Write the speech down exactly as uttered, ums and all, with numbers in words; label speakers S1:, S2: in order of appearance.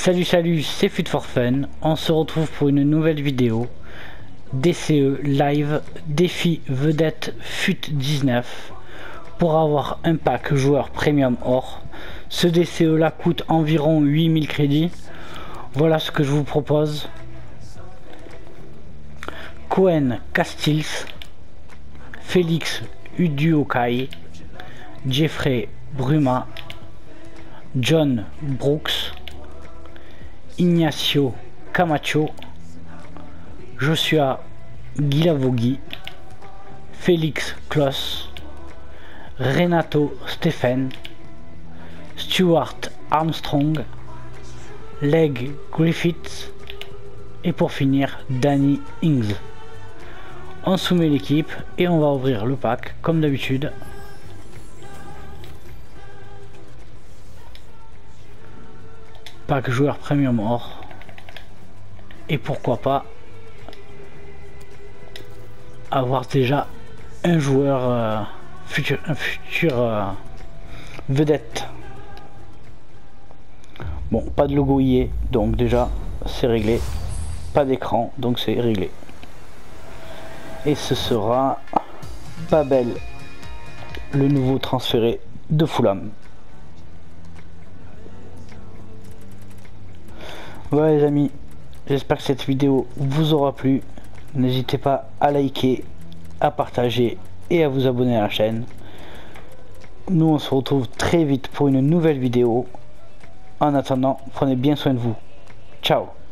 S1: Salut salut, c'est Fut for Fun, on se retrouve pour une nouvelle vidéo D C E live défi vedette Fut dix-neuf pour avoir un pack joueur premium or. Ce D C E là coûte environ huit mille crédits. Voilà ce que je vous propose. Cohen Castils, Félix Uduokai, Jeffrey Bruma, John Brooks, Ignacio Camacho, Joshua Guilavogui, Félix Kloss, Renato Stephen, Stuart Armstrong, Leg Griffiths et pour finir Danny Ings. On soumet l'équipe et on va ouvrir le pack comme d'habitude. Pack joueur premium or. Et pourquoi pas avoir déjà un joueur euh, futur, un futur euh, vedette. Bon, pas de logo I E, donc déjà c'est réglé. Pas d'écran, donc c'est réglé. Et ce sera Babel, le nouveau transféré de Fulham. Voilà les amis, j'espère que cette vidéo vous aura plu. N'hésitez pas à liker, à partager et à vous abonner à la chaîne. Nous on se retrouve très vite pour une nouvelle vidéo. En attendant, prenez bien soin de vous. Ciao.